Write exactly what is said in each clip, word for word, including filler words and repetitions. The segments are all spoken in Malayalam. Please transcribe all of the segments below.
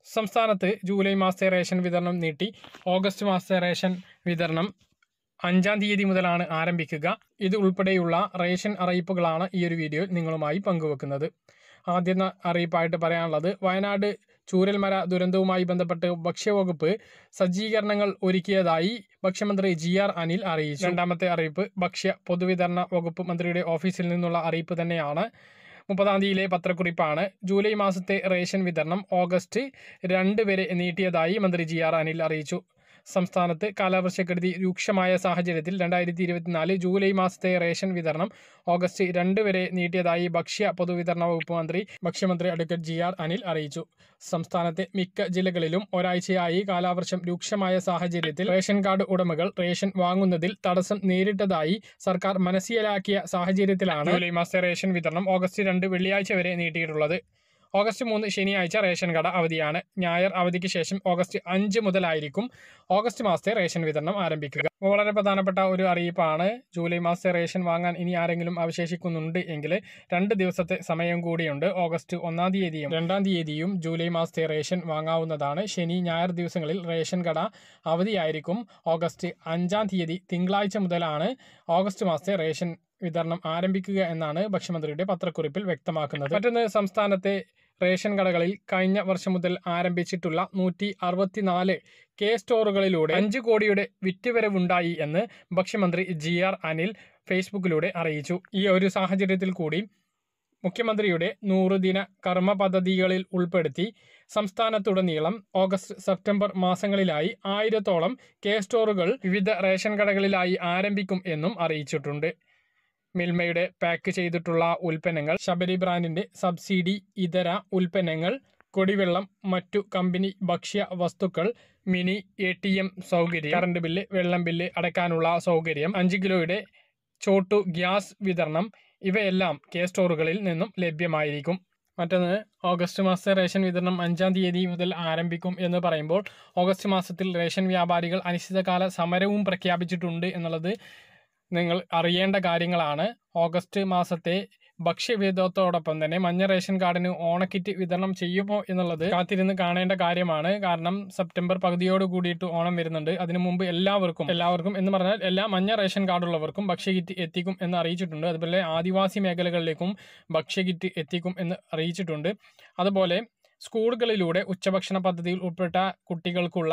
സംസ്ഥാനത്ത് ജൂലൈ മാസത്തെ റേഷൻ വിതരണം നീട്ടി. ഓഗസ്റ്റ് മാസത്തെ റേഷൻ വിതരണം അഞ്ചാം തീയതി മുതലാണ് ആരംഭിക്കുക. ഇത് ഉൾപ്പെടെയുള്ള റേഷൻ അറിയിപ്പുകളാണ് ഈ ഒരു വീഡിയോയിൽ നിങ്ങളുമായി പങ്കുവെക്കുന്നത്. ആദ്യ അറിയിപ്പായിട്ട് പറയാനുള്ളത്, വയനാട് ചൂരൽമല ദുരന്തവുമായി ബന്ധപ്പെട്ട് ഭക്ഷ്യവകുപ്പ് സജ്ജീകരണങ്ങൾ ഒരുക്കിയതായി ഭക്ഷ്യമന്ത്രി ജി ആർ അനിൽ അറിയിച്ചു. രണ്ടാമത്തെ അറിയിപ്പ് ഭക്ഷ്യ പൊതുവിതരണ വകുപ്പ് മന്ത്രിയുടെ ഓഫീസിൽ നിന്നുള്ള അറിയിപ്പ് തന്നെയാണ്. മുപ്പതാം തീയതിയിലെ പത്രക്കുറിപ്പാണ്. ജൂലൈ മാസത്തെ റേഷൻ വിതരണം ഓഗസ്റ്റ് രണ്ട് വരെ നീട്ടിയതായി മന്ത്രി ജി ആർ അനിൽ അറിയിച്ചു. സംസ്ഥാനത്ത് കാലവർഷക്കെടുതി രൂക്ഷമായ സാഹചര്യത്തിൽ രണ്ടായിരത്തി ഇരുപത്തിനാല് ജൂലൈ മാസത്തെ റേഷൻ വിതരണം ഓഗസ്റ്റ് രണ്ട് വരെ നീട്ടിയതായി ഭക്ഷ്യ പൊതുവിതരണ വകുപ്പ് മന്ത്രി ഭക്ഷ്യമന്ത്രി അഡ്വക്കേറ്റ് ജി ആർ അനിൽ അറിയിച്ചു. സംസ്ഥാനത്തെ മിക്ക ജില്ലകളിലും ഒരാഴ്ചയായി കാലവർഷം രൂക്ഷമായ സാഹചര്യത്തിൽ റേഷൻ കാർഡ് ഉടമകൾ റേഷൻ വാങ്ങുന്നതിൽ തടസ്സം നേരിട്ടതായി സർക്കാർ മനസ്സിലാക്കിയ സാഹചര്യത്തിലാണ് ജൂലൈ മാസത്തെ റേഷൻ വിതരണം ഓഗസ്റ്റ് രണ്ട് വെള്ളിയാഴ്ച വരെ നീട്ടിയിട്ടുള്ളത്. ഓഗസ്റ്റ് മൂന്ന് ശനിയാഴ്ച റേഷൻ കട അവധിയാണ്. ഞായർ അവധിക്ക് ശേഷം ഓഗസ്റ്റ് അഞ്ച് മുതലായിരിക്കും ഓഗസ്റ്റ് മാസത്തെ റേഷൻ വിതരണം ആരംഭിക്കുക. വളരെ പ്രധാനപ്പെട്ട ഒരു അറിയിപ്പാണ്. ജൂലൈ മാസത്തെ റേഷൻ വാങ്ങാൻ ഇനി ആരെങ്കിലും അവശേഷിക്കുന്നുണ്ട് എങ്കിൽ രണ്ട് ദിവസത്തെ സമയം കൂടിയുണ്ട്. ഓഗസ്റ്റ് ഒന്നാം തീയതിയും രണ്ടാം തീയതിയും ജൂലൈ മാസത്തെ റേഷൻ വാങ്ങാവുന്നതാണ്. ശനി ഞായർ ദിവസങ്ങളിൽ റേഷൻ കട അവധിയായിരിക്കും. ഓഗസ്റ്റ് അഞ്ചാം തീയതി തിങ്കളാഴ്ച മുതലാണ് ഓഗസ്റ്റ് മാസത്തെ റേഷൻ വിതരണം ആരംഭിക്കുക എന്നാണ് ഭക്ഷ്യമന്ത്രിയുടെ പത്രക്കുറിപ്പിൽ വ്യക്തമാക്കുന്നത്. മറ്റൊന്ന്, സംസ്ഥാനത്തെ റേഷൻ കടകളിൽ കഴിഞ്ഞ വർഷം മുതൽ ആരംഭിച്ചിട്ടുള്ള നൂറ്റി അറുപത്തിനാല് കെ സ്റ്റോറുകളിലൂടെ അഞ്ച് കോടിയുടെ വിറ്റുവരവുണ്ടായി എന്ന് ഭക്ഷ്യമന്ത്രി ജി ആർ അനിൽ ഫേസ്ബുക്കിലൂടെ അറിയിച്ചു. ഈ ഒരു സാഹചര്യത്തിൽ കൂടി മുഖ്യമന്ത്രിയുടെ നൂറുദിന കർമ്മ പദ്ധതികളിൽ ഉൾപ്പെടുത്തി സംസ്ഥാനത്തുടനീളം ഓഗസ്റ്റ് സെപ്റ്റംബർ മാസങ്ങളിലായി ആയിരത്തോളം കെ സ്റ്റോറുകൾ വിവിധ റേഷൻ കടകളിലായി ആരംഭിക്കും എന്നും അറിയിച്ചിട്ടുണ്ട്. മിൽമയുടെ പാക്ക് ചെയ്തിട്ടുള്ള ഉൽപ്പന്നങ്ങൾ, ശബരി ബ്രാൻഡിന്റെ സബ്സിഡി ഇതര ഉൽപ്പന്നങ്ങൾ, കുടിവെള്ളം, മറ്റു കമ്പനി ഭക്ഷ്യ വസ്തുക്കൾ, മിനി എ ടി എം സൗകര്യം, കറണ്ട് ബില്ല്, വെള്ളം ബില്ല് അടയ്ക്കാനുള്ള സൗകര്യം, അഞ്ച് കിലോയുടെ ചോട്ടു ഗ്യാസ് വിതരണം ഇവയെല്ലാം കെ സ്റ്റോറുകളിൽ നിന്നും ലഭ്യമായിരിക്കും. മറ്റൊന്ന്, ഓഗസ്റ്റ് മാസത്തെ റേഷൻ വിതരണം അഞ്ചാം തീയതി മുതൽ ആരംഭിക്കും എന്ന് പറയുമ്പോൾ ഓഗസ്റ്റ് മാസത്തിൽ റേഷൻ വ്യാപാരികൾ അനിശ്ചിതകാല സമരവും പ്രഖ്യാപിച്ചിട്ടുണ്ട് എന്നുള്ളത് നിങ്ങൾ അറിയേണ്ട കാര്യങ്ങളാണ്. ഓഗസ്റ്റ് മാസത്തെ ഭക്ഷ്യവിഹിതത്തോടൊപ്പം തന്നെ മഞ്ഞ റേഷൻ കാർഡിന് ഓണക്കിറ്റ് വിതരണം ചെയ്യുമോ എന്നുള്ളത് കാത്തിരുന്ന് കാണേണ്ട കാര്യമാണ്. കാരണം സെപ്റ്റംബർ പകുതിയോട് കൂടിയിട്ട് ഓണം വരുന്നുണ്ട്. അതിനു മുമ്പ് എല്ലാവർക്കും എല്ലാവർക്കും എന്ന് പറഞ്ഞാൽ എല്ലാ മഞ്ഞ റേഷൻ കാർഡുള്ളവർക്കും ഭക്ഷ്യകിറ്റ് എത്തിക്കും എന്ന് അറിയിച്ചിട്ടുണ്ട്. അതുപോലെ ആദിവാസി മേഖലകളിലേക്കും ഭക്ഷ്യകിറ്റ് എത്തിക്കും എന്ന് അറിയിച്ചിട്ടുണ്ട്. അതുപോലെ സ്കൂളുകളിലൂടെ ഉച്ചഭക്ഷണ പദ്ധതിയിൽ ഉൾപ്പെട്ട കുട്ടികൾക്കുള്ള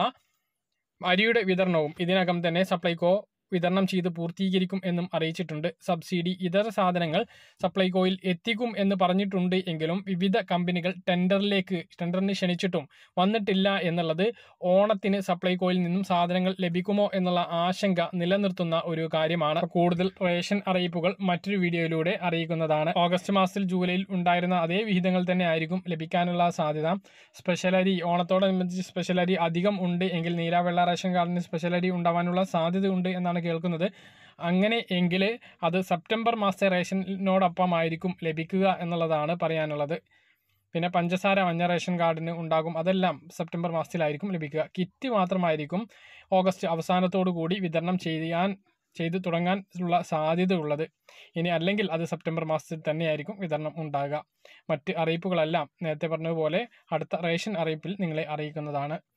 അരിയുടെ വിതരണവും ഇതിനകം തന്നെ സപ്ലൈകോ വിതരണം ചെയ്ത് പൂർത്തീകരിക്കും എന്നും അറിയിച്ചിട്ടുണ്ട്. സബ്സിഡി ഇതര സാധനങ്ങൾ സപ്ലൈകോയിൽ എത്തിക്കും എന്ന് പറഞ്ഞിട്ടുണ്ട് എങ്കിലും വിവിധ കമ്പനികൾ ടെൻഡറിലേക്ക് ടെൻഡറിന് ക്ഷണിച്ചിട്ടും വന്നിട്ടില്ല എന്നുള്ളത് ഓണത്തിന് സപ്ലൈകോയിൽ നിന്നും സാധനങ്ങൾ ലഭിക്കുമോ എന്നുള്ള ആശങ്ക നിലനിർത്തുന്ന ഒരു കാര്യമാണ്. കൂടുതൽ റേഷൻ അറിയിപ്പുകൾ മറ്റൊരു വീഡിയോയിലൂടെ അറിയിക്കുന്നതാണ്. ഓഗസ്റ്റ് മാസത്തിൽ ജൂലൈയിൽ ഉണ്ടായിരുന്ന അതേ വിഹിതങ്ങൾ തന്നെ ആയിരിക്കും ലഭിക്കാനുള്ള സാധ്യത. സ്പെഷ്യൽ അരി ഓണത്തോടനുബന്ധിച്ച് സ്പെഷ്യൽ അരി അധികം ഉണ്ട് എങ്കിൽ നീരാവെള്ള റേഷൻ കാർഡിന് സ്പെഷ്യൽ അരി ഉണ്ടാവാനുള്ള സാധ്യത ഉണ്ട് എന്നാണ് കേൾക്കുന്നത്. അങ്ങനെ എങ്കിൽ അത് സെപ്റ്റംബർ മാസത്തെ റേഷനോടൊപ്പമായിരിക്കും ലഭിക്കുക എന്നുള്ളതാണ് പറയാനുള്ളത്. പിന്നെ പഞ്ചസാര മഞ്ഞ റേഷൻ കാർഡിന് ഉണ്ടാകും. അതെല്ലാം സെപ്റ്റംബർ മാസത്തിലായിരിക്കും ലഭിക്കുക. കിറ്റ് മാത്രമായിരിക്കും ഓഗസ്റ്റ് അവസാനത്തോടു കൂടി വിതരണം ചെയ്യാൻ ചെയ്തു തുടങ്ങാൻ ഉള്ള സാധ്യത ഉള്ളത്. ഇനി അല്ലെങ്കിൽ അത് സെപ്റ്റംബർ മാസത്തിൽ തന്നെയായിരിക്കും വിതരണം ഉണ്ടാകുക. മറ്റ് അറിയിപ്പുകളെല്ലാം നേരത്തെ പറഞ്ഞതുപോലെ അടുത്ത റേഷൻ അറിയിപ്പിൽ നിങ്ങളെ അറിയിക്കുന്നതാണ്.